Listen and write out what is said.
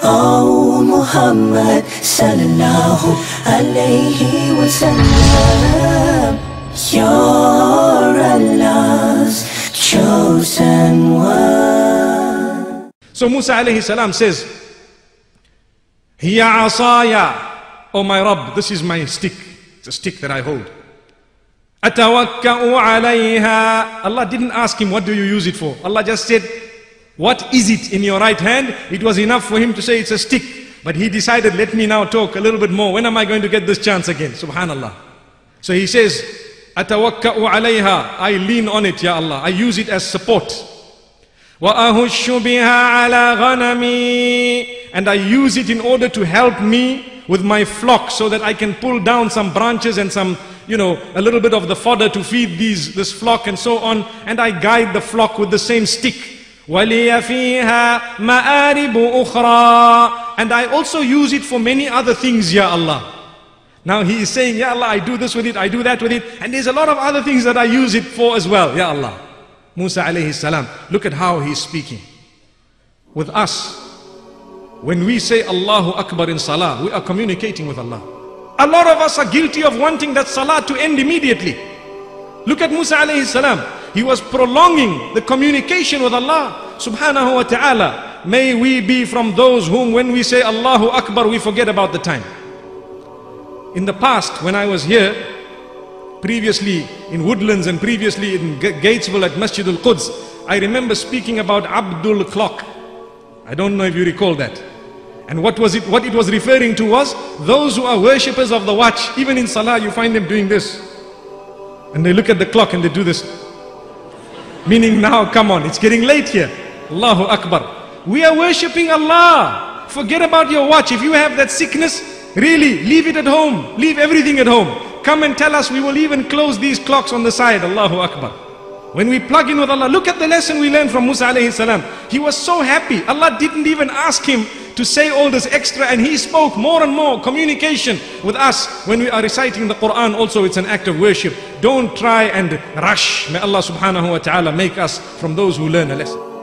Oh Muhammad sallallahu alayhi wa sallam, you're Allah's chosen one. So Musa alayhi salam says, Hiya asaya, oh my Rabb, this is my stick. It's a stick that I hold. Atawakka'u alayha. Allah didn't ask him, what do you use it for? Allah just said, what is it in your right hand? It was enough for him to say it's a stick. But he decided, let me now talk a little bit more. When am I going to get this chance again? Subhanallah. So he says, Atawakka'u alayha. I lean on it, Ya Allah. I use it as support. وَأَهُشُّ بِهَا عَلَى غَنَمِي. And I use it in order to help me with my flock, so that I can pull down some branches and some, a little bit of the fodder to feed this flock and so on. And I guide the flock with the same stick. وَلِيَ فِيهَا مَآرِبُ أُخْرَى. And I also use it for many other things, Ya Allah. Now he is saying, Ya Allah, I do this with it, I do that with it, and there's a lot of other things that I use it for as well, Ya Allah. Musa alayhi salam, look at how he's speaking. With us, when we say Allahu Akbar in Salah, we are communicating with Allah. A lot of us are guilty of wanting that Salah to end immediately. Look at Musa alayhi salam. He was prolonging the communication with Allah subhanahu wa ta'ala. May we be from those whom when we say Allahu Akbar, we forget about the time. In the past, when I was here, previously in Woodlands and previously in Gatesville at Masjid al-Quds, I remember speaking about Abdul Clock. I don't know if you recall that. And what it was referring to was those who are worshippers of the watch. Even in Salah, you find them doing this. And they look at the clock and they do this. Meaning now, come on, it's getting late here. Allahu Akbar. We are worshipping Allah. Forget about your watch. If you have that sickness, really, leave it at home. Leave everything at home. Come and tell us, we will even close these clocks on the side. Allahu Akbar. When we plug in with Allah, look at the lesson we learned from Musa alayhi salam. He was so happy. Allah didn't even ask him to say all this extra, and he spoke more and more. Communication with us when we are reciting the Quran also, it's an act of worship. Don't try and rush. May Allah subhanahu wa ta'ala make us from those who learn a lesson.